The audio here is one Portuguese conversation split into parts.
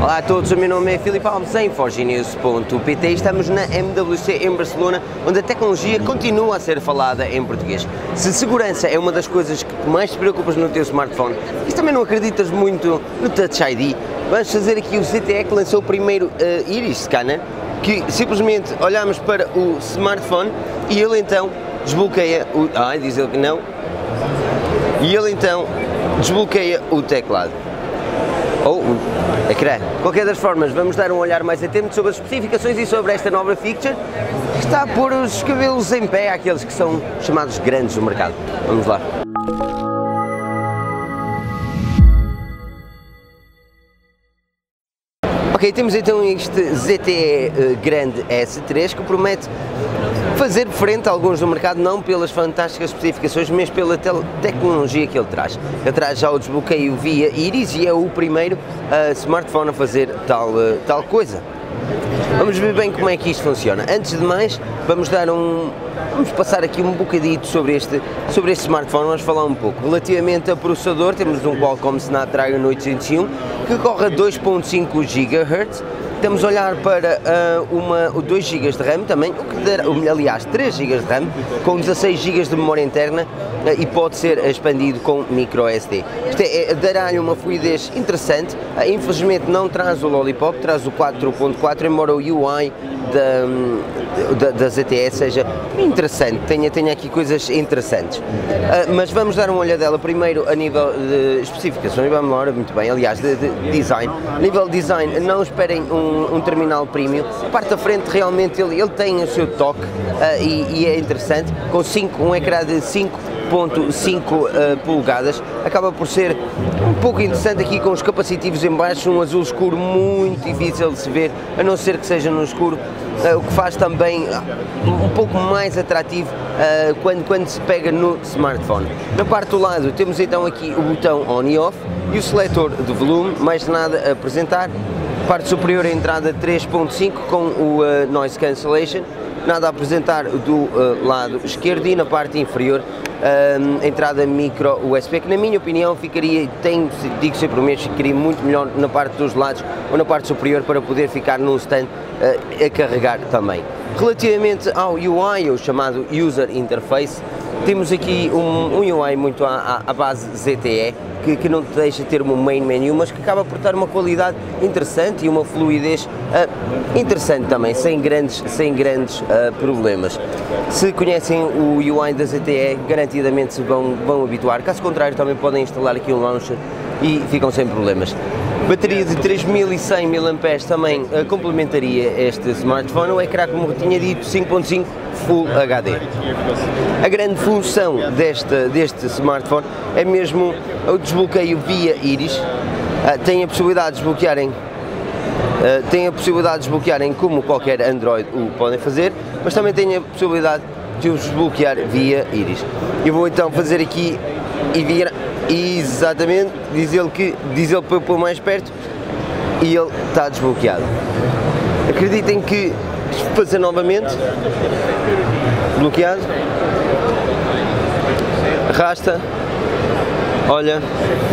Olá a todos, o meu nome é Filipe Alves em forginews.pt. Estamos na MWC em Barcelona, onde a tecnologia continua a ser falada em português. Se segurança é uma das coisas que mais te preocupas no teu smartphone e se também não acreditas muito no Touch ID, vamos fazer aqui o ZTE que lançou o primeiro Iris Scanner, que simplesmente olhamos para o smartphone e ele então desbloqueia o... diz ele que não. E ele então desbloqueia o teclado. Ou o ecrã. De qualquer das formas, vamos dar um olhar mais atento sobre as especificações e sobre esta nova feature que está a pôr os cabelos em pé àqueles que são chamados grandes do mercado. Vamos lá. Ok, temos então este ZTE Grande S3 que promete fazer frente a alguns do mercado, não pelas fantásticas especificações, mas pela tecnologia que ele traz. Ele traz já o desbloqueio via Iris e é o primeiro smartphone a fazer tal coisa. Vamos ver bem como é que isto funciona. Antes de mais, vamos passar aqui um bocadito sobre este smartphone, vamos falar um pouco. Relativamente a processador, temos um Qualcomm Snapdragon 801 que corre a 2.5 GHz. Estamos a olhar para 2 GB de RAM também, o que dará, aliás 3 GB de RAM, com 16 GB de memória interna e pode ser expandido com microSD. Isto dará-lhe uma fluidez interessante, infelizmente não traz o Lollipop, traz o 4.4, embora o UI da ZTE seja interessante, tenha aqui coisas interessantes. Mas vamos dar uma olhadela primeiro a nível de especificações, vamos lá, muito bem, aliás, de design. A nível de design, não esperem um terminal premium. A parte da frente realmente ele tem o seu toque e é interessante, com um ecrã de 5.5 polegadas, acaba por ser um pouco interessante aqui com os capacitivos em baixo, um azul escuro muito difícil de se ver, a não ser que seja no escuro, o que faz também um pouco mais atrativo quando se pega no smartphone. Na parte do lado temos então aqui o botão on e off e o seletor de volume, mais nada a apresentar. Parte superior, a entrada 3.5 com o Noise Cancellation, nada a apresentar do lado esquerdo, e na parte inferior entrada micro USB, que na minha opinião digo sempre o mesmo, ficaria muito melhor na parte dos lados ou na parte superior para poder ficar num stand a carregar também. Relativamente ao UI, o chamado User Interface, temos aqui um UI muito à base ZTE, que não te deixa ter um main menu, mas que acaba por dar uma qualidade interessante e uma fluidez interessante também, sem grandes problemas. Se conhecem o UI da ZTE, garantidamente se vão habituar, caso contrário também podem instalar aqui um launcher e ficam sem problemas. Bateria de 3100 mAh também complementaria este smartphone. O ecrã, como tinha dito, 5.5 Full HD. A grande função deste smartphone é mesmo o desbloqueio via Iris. Tem a possibilidade de desbloquearem como qualquer Android o podem fazer, mas também tem a possibilidade de os desbloquear via Iris. Eu vou então fazer aqui e virar. Exatamente, diz ele para eu pôr mais perto e ele está desbloqueado. Acreditem que fazer novamente, bloqueado, arrasta, olha,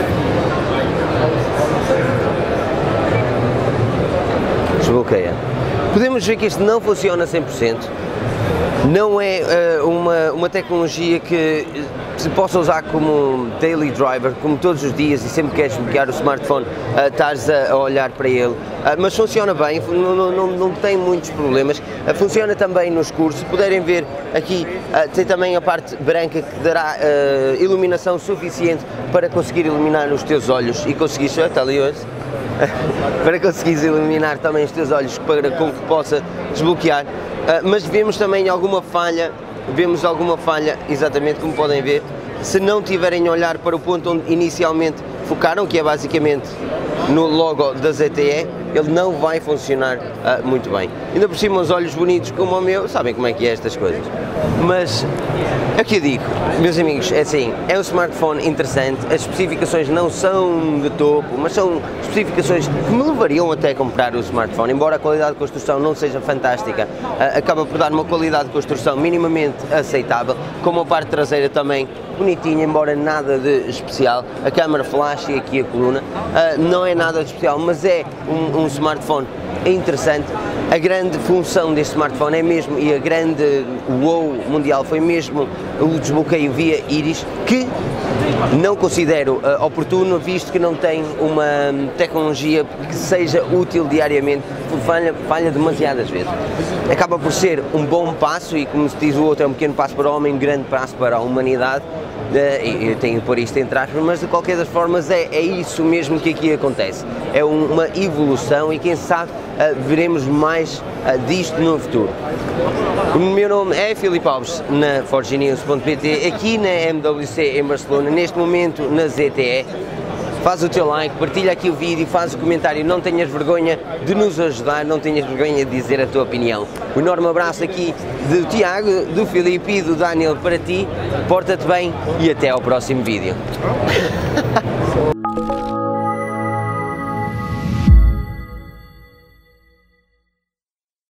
desbloqueia. Podemos ver que isto não funciona a 100%, não é uma tecnologia que se possa usar como daily driver, como todos os dias e sempre que queres desbloquear o smartphone, estás a olhar para ele, mas funciona bem, não tem muitos problemas, funciona também no escuro. Se puderem ver aqui, tem também a parte branca que dará iluminação suficiente para conseguir iluminar os teus olhos e conseguir, para conseguires iluminar também os teus olhos com que possa desbloquear, mas vemos também alguma falha, exatamente como podem ver, se não tiverem a olhar para o ponto onde inicialmente focaram, que é basicamente no logo da ZTE, ele não vai funcionar muito bem. Ainda por cima, os olhos bonitos como o meu, sabem como é que é estas coisas. Mas é o que eu digo, meus amigos, é assim, é um smartphone interessante, as especificações não são de topo, mas são especificações que me levariam até a comprar o smartphone, embora a qualidade de construção não seja fantástica, acaba por dar uma qualidade de construção minimamente aceitável, como a parte traseira também bonitinha, embora nada de especial, a câmara flash e aqui a coluna, não é nada de especial, mas é um smartphone interessante. A grande função deste smartphone é mesmo, e a grande wow mundial foi mesmo o desbloqueio via íris, que não considero oportuno, visto que não tem uma tecnologia que seja útil diariamente, falha demasiadas vezes. Acaba por ser um bom passo, e como se diz o outro, é um pequeno passo para o homem, um grande passo para a humanidade, e eu tenho de pôr isto entre aspas, mas de qualquer das formas é isso mesmo que aqui acontece. É uma evolução, e quem sabe veremos mais disto no futuro. O meu nome é Filipe Alves, na forgenews.pt, aqui na MWC em Barcelona, neste momento na ZTE. Faz o teu like, partilha aqui o vídeo, faz o comentário, não tenhas vergonha de nos ajudar, não tenhas vergonha de dizer a tua opinião. Um enorme abraço aqui do Tiago, do Filipe e do Daniel para ti, porta-te bem e até ao próximo vídeo.